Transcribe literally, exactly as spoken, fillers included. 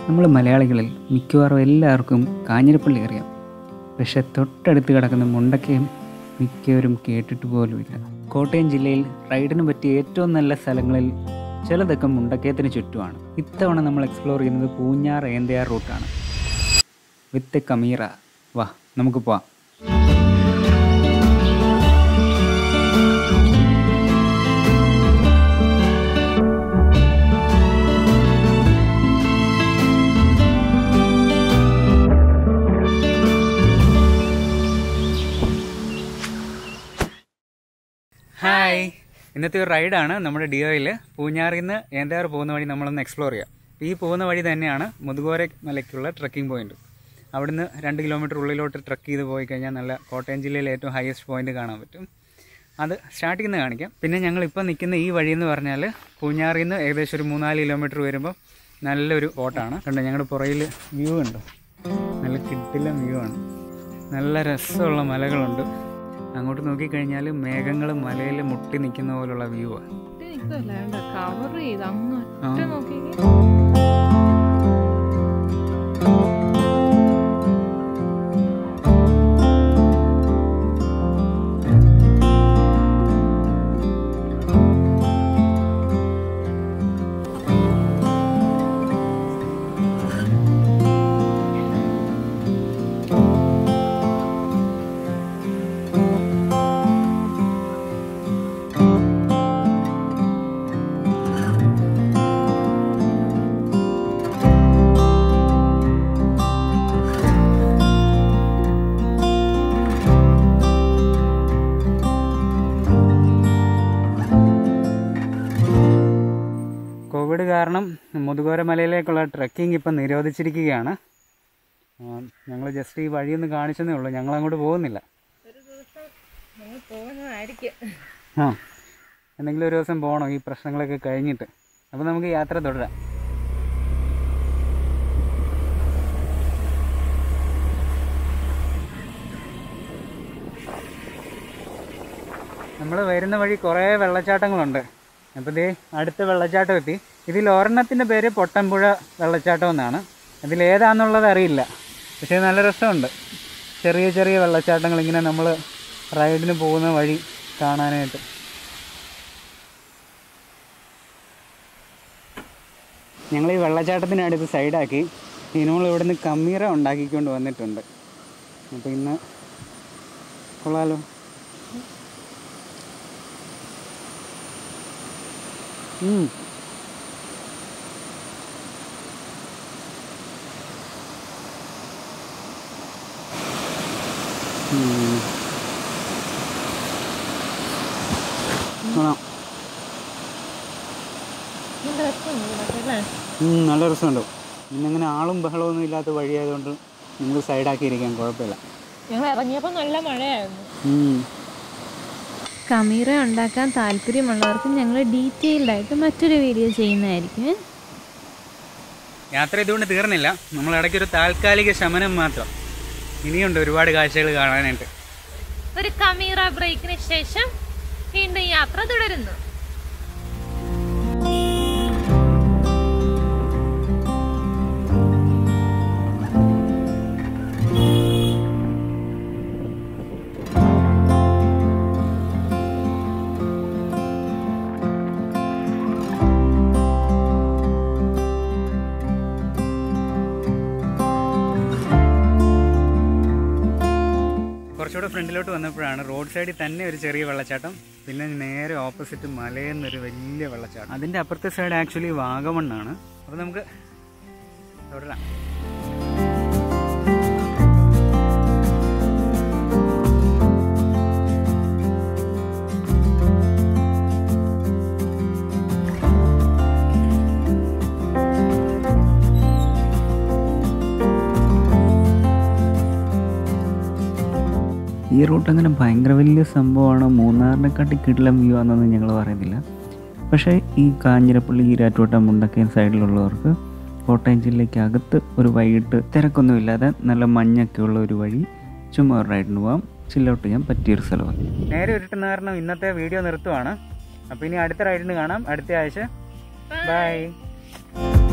നമ്മൾ മലയാളികളിൽ മിക്കവാറും എല്ലാവർക്കും കാഞ്ഞിരപ്പള്ളി അറിയാം. പക്ഷേ തൊട്ടടുത്ത് കിടക്കുന്ന മുണ്ടക്കയം മിക്കവരും കേട്ടിട്ട് പോലുമില്ല. കോട്ടയം ജില്ലയിൽ റൈഡിന് പറ്റിയ ഏറ്റവും നല്ല സ്ഥലങ്ങളിൽ ചിലതൊക്കെ മുണ്ടക്കയത്തിന് ചുറ്റുമാണ്. ഇത്തവണ നമ്മൾ എക്സ്പ്ലോർ ചെയ്യുന്നത് പൂഞ്ഞാർ ഏന്തയാർ റൂട്ടാണ് വിത്ത് കമീറ. വാ നമുക്ക് പോവാം. ഹായ്, ഇന്നത്തെ ഒരു റൈഡാണ് നമ്മുടെ ഡിയോയിൽ. പൂഞ്ഞാറിൽ നിന്ന് ഏന്തയാർ പോകുന്ന വഴി നമ്മളൊന്ന് എക്സ്പ്ലോർ ചെയ്യാം. ഈ പോകുന്ന വഴി തന്നെയാണ് മുതുകോര മലയ്ക്കുള്ള ട്രക്കിംഗ് പോയിന്റ്. അവിടുന്ന് രണ്ട് കിലോമീറ്റർ ഉള്ളിലോട്ട് ട്രക്ക് ചെയ്ത് പോയി കഴിഞ്ഞാൽ നല്ല കോട്ടയം ജില്ലയിലെ ഏറ്റവും ഹയസ്റ്റ് പോയിന്റ് കാണാൻ പറ്റും. അത് സ്റ്റാർട്ടിൽ നിന്ന് കാണിക്കാം. പിന്നെ ഞങ്ങളിപ്പോൾ നിൽക്കുന്ന ഈ വഴി എന്ന് പറഞ്ഞാൽ പൂഞ്ഞാറിൽ നിന്ന് ഏകദേശം ഒരു മൂന്നാല് കിലോമീറ്റർ വരുമ്പോൾ നല്ലൊരു സ്പോട്ടാണ്. കണ്ടോ, ഞങ്ങളുടെ പുറയിൽ വ്യൂ ഉണ്ട്. നല്ല കിട്ടില്ല വ്യൂ ആണ്. നല്ല രസമുള്ള മലകളുണ്ട്. അങ്ങോട്ട് നോക്കിക്കഴിഞ്ഞാൽ മേഘങ്ങൾ മലയിൽ മുട്ടി നിൽക്കുന്ന പോലുള്ള വ്യൂ ആണ്. കോവിഡ് കാരണം മുതുകോര മലയിലേക്കുള്ള ട്രക്കിംഗ് ഇപ്പം നിരോധിച്ചിരിക്കുകയാണ്. ഞങ്ങൾ ജസ്റ്റ് ഈ വഴിയൊന്ന് കാണിച്ചതേ ഉള്ളൂ. ഞങ്ങൾ അങ്ങോട്ട് പോകുന്നില്ല. ആ എന്തെങ്കിലും ഒരു ദിവസം പോകണം ഈ പ്രശ്നങ്ങളൊക്കെ കഴിഞ്ഞിട്ട്. അപ്പം നമുക്ക് യാത്ര തുടരാം. നമ്മൾ വരുന്ന വഴി കുറേ വെള്ളച്ചാട്ടങ്ങളുണ്ട്. അപ്പോൾ ദേ അടുത്ത വെള്ളച്ചാട്ടം എത്തി. ഇതിൽ ഒരെണ്ണത്തിൻ്റെ പേര് പൊട്ടമ്പുഴ വെള്ളച്ചാട്ടം എന്നാണ്. ഇതിലേതാണെന്നുള്ളത് അറിയില്ല, പക്ഷേ നല്ല രസമുണ്ട്. ചെറിയ ചെറിയ വെള്ളച്ചാട്ടങ്ങൾ ഇങ്ങനെ നമ്മൾ റൈഡിന് പോകുന്ന വഴി കാണാനായിട്ട്. ഞങ്ങൾ ഈ വെള്ളച്ചാട്ടത്തിനടുത്ത് സൈഡാക്കി ഇനോൾ ഇവിടെ നിന്ന് കമീറ ഉണ്ടാക്കിക്കൊണ്ട് വന്നിട്ടുണ്ട്. അപ്പോൾ ഇന്ന് കൊള്ളാലോ. ഉം നല്ല രസമുണ്ടോ. ഇന്നിങ്ങനെ ആളും ബഹളമൊന്നും ഇല്ലാത്ത വഴിയായതുകൊണ്ട് നിങ്ങൾ സൈഡാക്കിയിരിക്കാൻ കുഴപ്പമില്ല. ഞങ്ങൾ ഇറങ്ങിയപ്പോൾ നല്ല മഴയായിരുന്നു. കമീറ ഉണ്ടാക്കാൻ താല്പര്യമുള്ളവർക്ക് ഞങ്ങൾ ഡീറ്റെയിൽഡ് ആയിട്ട് മറ്റൊരു വീഡിയോ ചെയ്യുന്നതായിരിക്കും. യാത്ര ഇതുകൊണ്ട് തീർന്നില്ല. നമ്മൾ ഇടയ്ക്കൊരു താൽക്കാലിക ശമനം മാത്രം. ഇനിയുണ്ട് ഒരുപാട് കാഴ്ചകൾ കാണാനായിട്ട്. ഒരു കമീറ ബ്രേക്കിന് ശേഷം വീണ്ടും യാത്ര തുടരുന്നു. കുറച്ചുകൂടെ ഫ്രണ്ടിലോട്ട് വന്നപ്പോഴാണ് റോഡ് സൈഡിൽ തന്നെ ഒരു ചെറിയ വെള്ളച്ചാട്ടം, പിന്നെ നേരെ ഓപ്പോസിറ്റ് മലയെന്നൊരു വലിയ വെള്ളച്ചാട്ടം. അതിൻ്റെ അപ്പുറത്തെ സൈഡ് ആക്ച്വലി വാഗമണ്ണാണ്. അപ്പോൾ നമുക്ക് തുടരാം. ഈ റൂട്ട് അങ്ങനെ ഭയങ്കര വലിയ സംഭവമാണ്, മൂന്നാറിനെക്കാട്ടി കിടിലം വ്യൂ ആണെന്നൊന്നും ഞങ്ങൾ പറയുന്നില്ല. പക്ഷേ ഈ കാഞ്ഞിരപ്പള്ളി, ഈരാറ്റുപേട്ട, മുണ്ടക്കയം സൈഡിലുള്ളവർക്ക് കോട്ടയം ജില്ലയ്ക്ക് അകത്ത് ഒരു വൈകിട്ട് തിരക്കൊന്നുമില്ലാതെ നല്ല മഞ്ഞൊക്കെ ഉള്ള ഒരു വഴി ചുമ്മാ ഒരു റൈഡിന് പോകാം, ചില്ലൗട്ട് ചെയ്യാൻ പറ്റിയൊരു സ്ഥലമാണ്. നേരെ ഇരുട്ടുന്ന കാരണം ഇന്നത്തെ വീഡിയോ നിർത്തുവാണ്. അപ്പോൾ ഇനി അടുത്ത റൈഡിന് കാണാം അടുത്ത ആഴ്ച. ബൈ.